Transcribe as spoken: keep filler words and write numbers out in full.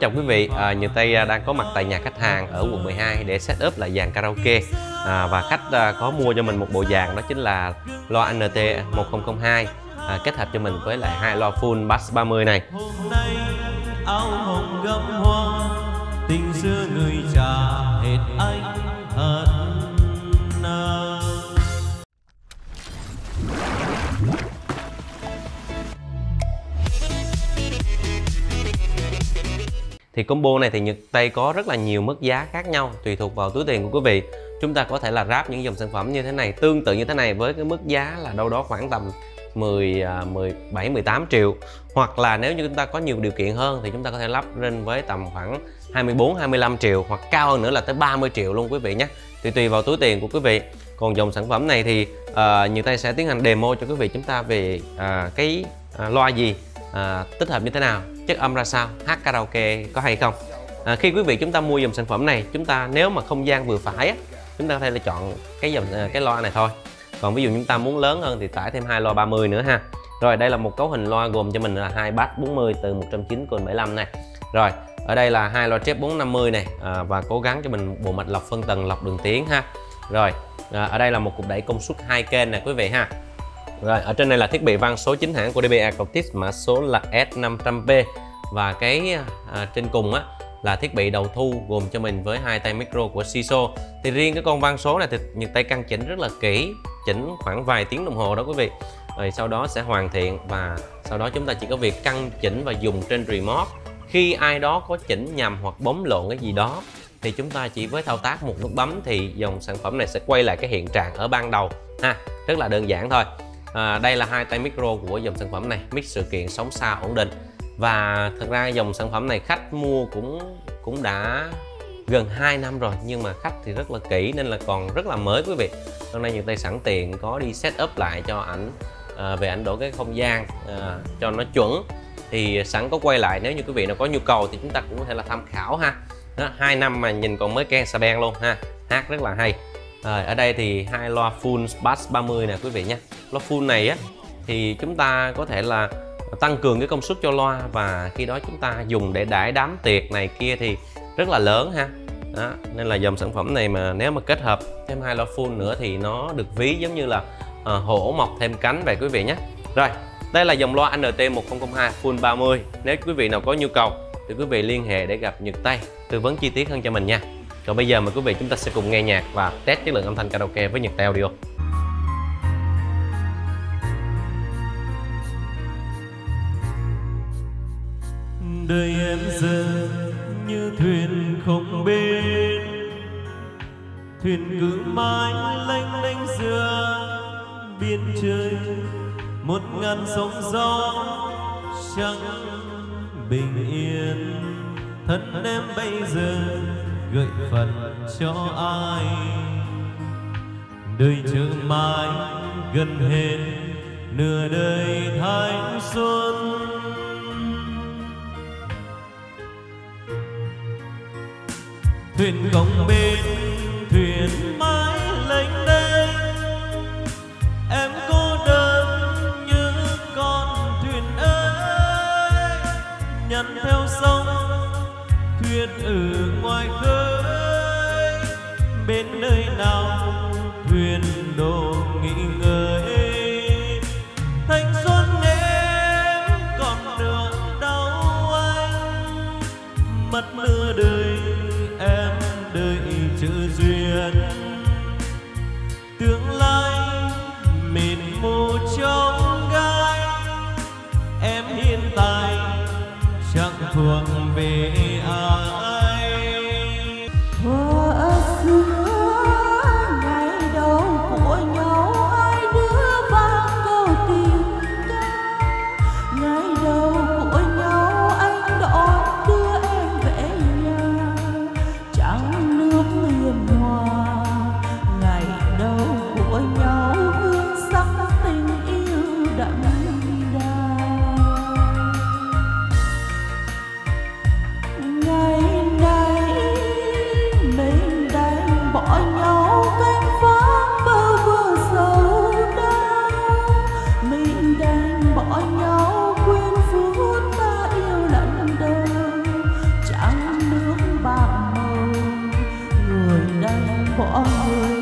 chào quý vị, à, Nhật Tây đang có mặt tại nhà khách hàng ở quận mười hai để set up lại dàn karaoke, à, và khách à, có mua cho mình một bộ dàn, đó chính là loa N T một không không hai, à, kết hợp cho mình với lại hai loa full bass ba mươi này. Hôm nay áo hồng gấm hoa, tình xưa người trả hết anh hận nợ. Thì combo này thì Nhật Tây có rất là nhiều mức giá khác nhau tùy thuộc vào túi tiền của quý vị. Chúng ta có thể là ráp những dòng sản phẩm như thế này, tương tự như thế này với cái mức giá là đâu đó khoảng tầm mười, mười bảy, mười tám triệu. Hoặc là nếu như chúng ta có nhiều điều kiện hơn thì chúng ta có thể lắp lên với tầm khoảng hai mươi bốn, hai mươi lăm triệu, hoặc cao hơn nữa là tới ba mươi triệu luôn quý vị nhé. Tùy tùy vào túi tiền của quý vị. Còn dòng sản phẩm này thì uh, Nhật Tây sẽ tiến hành demo cho quý vị chúng ta về uh, cái uh, loa gì, uh, tích hợp như thế nào, chất âm ra sao, hát karaoke có hay không. À, khi quý vị chúng ta mua dòng sản phẩm này, chúng ta nếu mà không gian vừa phải á, chúng ta có thể là chọn cái dòng cái loa này thôi. Còn ví dụ chúng ta muốn lớn hơn thì tải thêm hai loa ba mươi nữa ha. Rồi đây là một cấu hình loa gồm cho mình là hai bass bốn mươi từ một trăm chín mươi bảy mươi lăm này. Rồi ở đây là hai loa chép bốn năm mươi này, à, và cố gắng cho mình bộ mạch lọc phân tầng, lọc đường tiếng ha. Rồi à, ở đây là một cục đẩy công suất hai kênh này quý vị ha. Rồi ở trên này là thiết bị vang số chính hãng của đê bê Acoustics, mã số là S năm trăm P, và cái à, trên cùng á là thiết bị đầu thu gồm cho mình với hai tay micro của Siso. Thì riêng cái con vang số này thì Nhật Tây căn chỉnh rất là kỹ, chỉnh khoảng vài tiếng đồng hồ đó quý vị. Rồi sau đó sẽ hoàn thiện, và sau đó chúng ta chỉ có việc căn chỉnh và dùng trên remote. Khi ai đó có chỉnh nhầm hoặc bấm lộn cái gì đó thì chúng ta chỉ với thao tác một nút bấm thì dòng sản phẩm này sẽ quay lại cái hiện trạng ở ban đầu ha, rất là đơn giản thôi. À, đây là hai tay micro của dòng sản phẩm này, mix sự kiện sóng xa ổn định. Và thật ra dòng sản phẩm này khách mua cũng cũng đã gần hai năm rồi, nhưng mà khách thì rất là kỹ nên là còn rất là mới quý vị. Hôm nay Nhật Tây sẵn tiện có đi set up lại cho ảnh à, về ảnh đổi cái không gian à, cho nó chuẩn. Thì sẵn có quay lại, nếu như quý vị nào có nhu cầu thì chúng ta cũng có thể là tham khảo ha. Đó, hai năm mà nhìn còn mới ken xà beng luôn ha, hát rất là hay. À, ở đây thì hai loa full bass ba mươi nè quý vị nhé. Loa full này á thì chúng ta có thể là tăng cường cái công suất cho loa, và khi đó chúng ta dùng để đãi đám tiệc này kia thì rất là lớn ha. Đó, nên là dòng sản phẩm này mà nếu mà kết hợp thêm hai loa full nữa thì nó được ví giống như là uh, hổ mọc thêm cánh vậy quý vị nhé. Rồi đây là dòng loa N T một không không hai full ba mươi. Nếu quý vị nào có nhu cầu thì quý vị liên hệ để gặp Nhật Tây tư vấn chi tiết hơn cho mình nha. Còn bây giờ mời quý vị chúng ta sẽ cùng nghe nhạc và test chất lượng âm thanh karaoke với Nhật Tây Audio. Đời em giờ như thuyền không bên, thuyền cứ mãi lênh đênh giữa biển trời, một ngàn sóng gió chẳng bình yên. Thân em bây giờ gợi phần cho ai, đời chờ mãi gần hết nửa đời thanh xuân. Thuyền không bên, thuyền mãi lênh đênh, em cô đơn như con thuyền ơi, nhằn theo sông thuyền ở ngoài khơi, bên nơi nào thuyền đổ nghỉ ngơi. Thanh xuân em còn đường đau anh, mất nửa đời em đợi chờ duyên. Tương lai mịt mù trong gai, em hiện tại chẳng thuộc về ai. Thuở xưa ngày đầu của nhau, hai đứa vang câu tình ca. Ngày đầu của nhau anh đón đưa em về nhà, trăng nước hiền hòa bỏ người